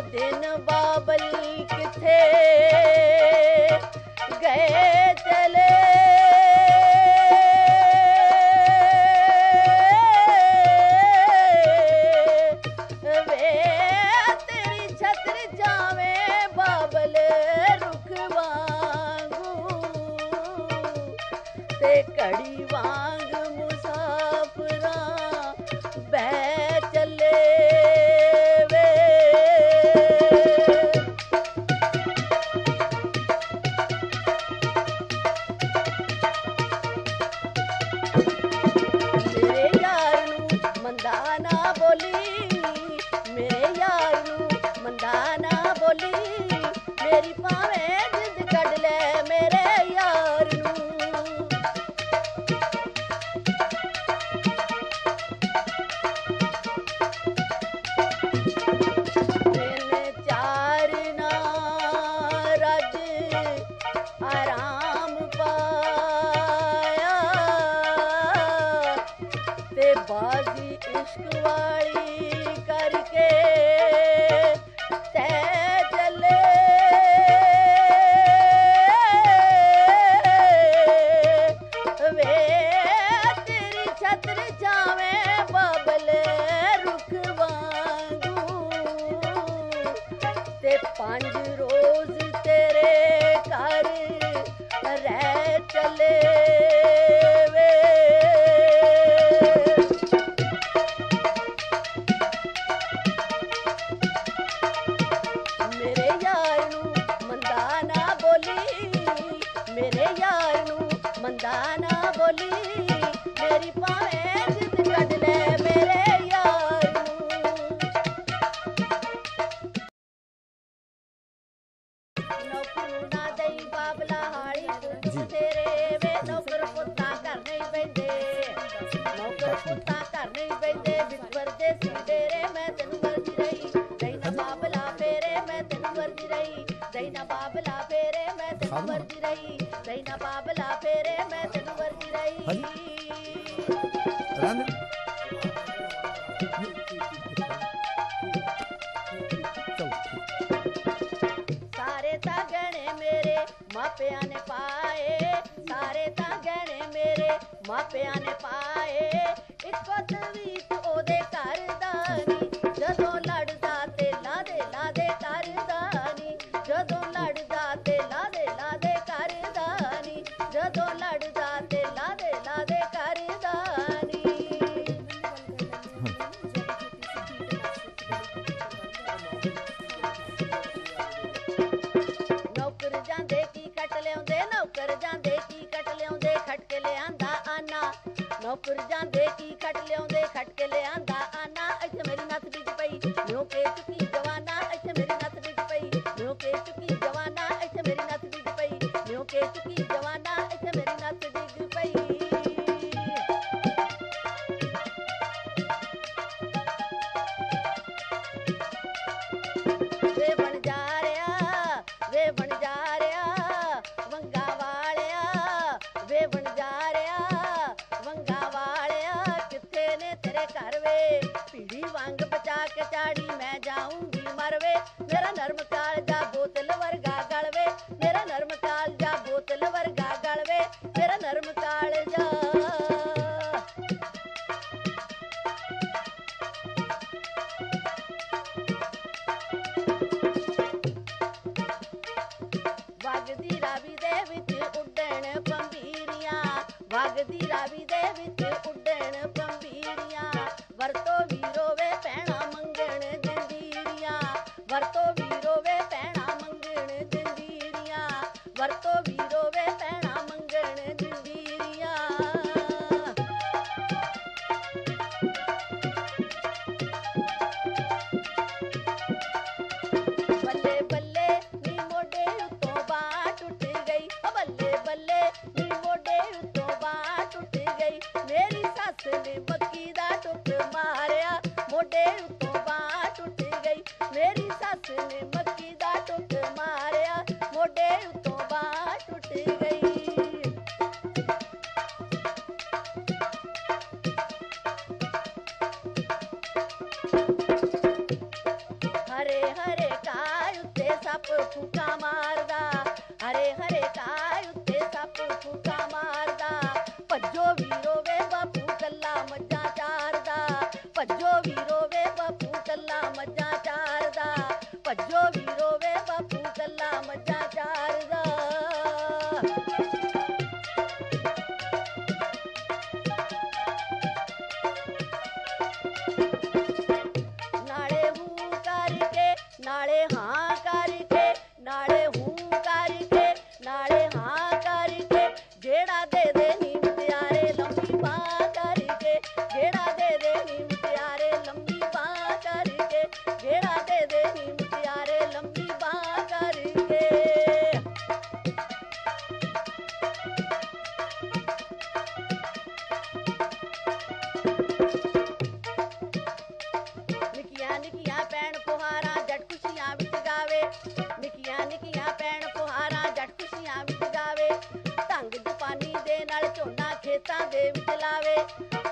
दिन बाबल किथे गए चले वे तेरी छत्र जावे बाबल रुख वांगू ते कड़ी वांग मुसाफरा बह चले वे। मेरे यार नू मंदा ना बोली, मेरे यार नू मंदा ना बोली, मेरी भावे जिद कढ ले मेरे यार नू। दिन चार ना रज आराम पाया ते बाजी इश्क वाली करके तै चले वे तेरी छत्र जावे बाबल रुख वांगू ते 5 रोज तेरे घर रह चले वे। मेरे यार नू मंदा ना बोली, मेरे यार नू मंदा ना बोली, मेरी भावे जिद कढ ले मेरे यार नू। नौकरू ना दई बाबला हाली पुत्त तेरे वे नौकर पुत्ता घर नहीं बहिंदे, नौकर पुत्ता घर नहीं बहिंदे बिस्वर दे सी डेरे मैं तेनू मरदी रही दई ना बाबला फेरे मैं तेनू मरदी रही दई ना बाबला फेरे मैं तेनू मरदी रही दई ना बाबला फेरे मैं तेनू मरदी रही। सारे ता गहने मेरे मापिया ने पाए, सारे ता गहने मेरे मापिया ने पाए, इको तवीत ओदे घर दा नी जदों लड़दा ते लादे लादे करदा नी, जदों लड़दा ते लादे लादे करदा नी, जदों लड़दा ते लादे लादे करदा नी। नौकर जांदे की कट लियाउंदे, नौकर जांदे की कट लियाउंदे, खट के लिआंदा आना, नौकर जांदे की कट लियाउंदे, खट के लिआंदा आना, इत्थे मेरी नस डिग पई न्यों के चुकी जवाना, इत्थे मेरी नस डिग पई न्यों के चुकी जवाना, इत्थे मेरी नस डिग पई न्यों के चुकी जवाना, इत्थे मेरी नस डिग पई। वे बन जा रिया, वे बन जा रिया वंगा वालिया, वे बन जा रिया वंगा वालिया, किथे ने तेरे घर वे पीड़ी वांग बचा के चाड़ी मैं जाऊंगी मरवे, मेरा नरम कालजा बोतल वर्गा गलवे, मेरा नरम कालजा बोतल वर्गा गलवे, मेरा नरम कालजा। वगदी रावी दे विच उड्डण पंबीरियां, वगदी रावी दे विच उड्डण पंबीरियां, वरतो वीरो वे पैणा मंगण जंजीरियां, वरतो वीरो वे पैणा फूका मारदा हरे हरे घाह उत्ते सप फूका मारदा भज्जो वीरो वे बापू कल्ला मज्जां चारदा भज्जो वीरो वे बापू कल्ला मज्जां चारदा भज्जो वीरो वे बापू कल्ला मज्जां चारदा नाले हूं करके नाले हाँ करके नाले हूं करके नाले हाँ करके जेड़ा दे नी मुटियारे लंबी बांह करके जेड़ा दे नी मुटियारे लंबी बांह करके जेड़ा दे नी मुटियारे लंबी बांह करके निकिया निकिया पैण पुहारा जट खुशियां विच गावे निकिया निकिया पैण पुहारा जट खुशियां विच गावे ढंग जपानी दे नाल झोना खेतां दे विच लावे